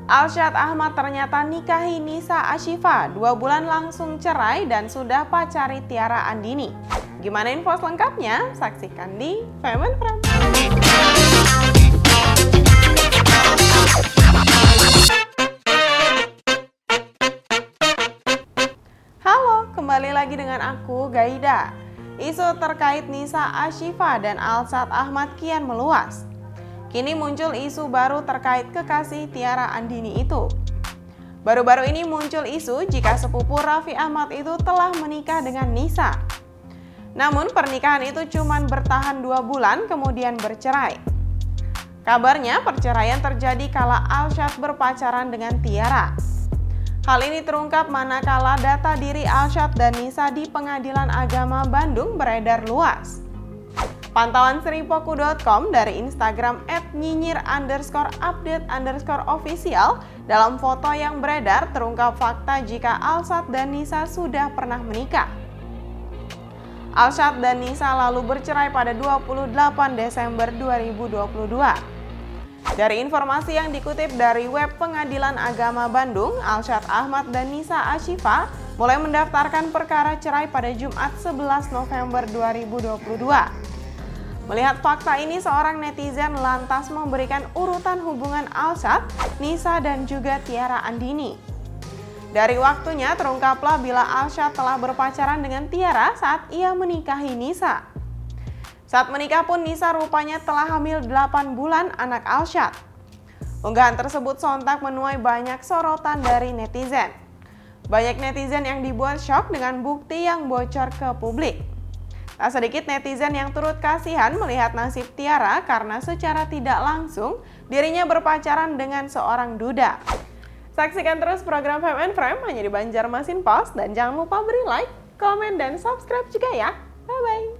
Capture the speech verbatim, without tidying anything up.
Alsyad Ahmad ternyata nikahi Nisa Ashifa, dua bulan langsung cerai dan sudah pacari Tiara Andini. Gimana info selengkapnya? Saksikan di Fame and Frame. Halo, kembali lagi dengan aku, Gaida. Isu terkait Nisa Ashifa dan Alsyad Ahmad kian meluas. Kini muncul isu baru terkait kekasih Tiara Andini itu. Baru-baru ini muncul isu jika sepupu Raffi Ahmad itu telah menikah dengan Nisa. Namun pernikahan itu cuma bertahan dua bulan kemudian bercerai. Kabarnya perceraian terjadi kala Alsyad berpacaran dengan Tiara. Hal ini terungkap manakala data diri Alsyad dan Nisa di Pengadilan Agama Bandung beredar luas. Pantauan seripoku dot com dari Instagram et nyinyir underscore update underscore official, dalam foto yang beredar terungkap fakta jika Alsyad dan Nisa sudah pernah menikah. Alsyad dan Nisa lalu bercerai pada dua puluh delapan Desember dua ribu dua puluh dua. Dari informasi yang dikutip dari web Pengadilan Agama Bandung, Alsyad Ahmad dan Nisa Ashifa mulai mendaftarkan perkara cerai pada Jumat sebelas November dua ribu dua puluh dua. Melihat fakta ini, seorang netizen lantas memberikan urutan hubungan Alsyad, Nisa, dan juga Tiara Andini. Dari waktunya terungkaplah bila Alsyad telah berpacaran dengan Tiara saat ia menikahi Nisa. Saat menikah pun Nisa rupanya telah hamil delapan bulan anak Alsyad. Unggahan tersebut sontak menuai banyak sorotan dari netizen. Banyak netizen yang dibuat syok dengan bukti yang bocor ke publik. Tak sedikit netizen yang turut kasihan melihat nasib Tiara karena secara tidak langsung dirinya berpacaran dengan seorang duda. Saksikan terus program Fame and Frame hanya di Banjarmasin Post dan jangan lupa beri like, komen, dan subscribe juga ya. Bye-bye.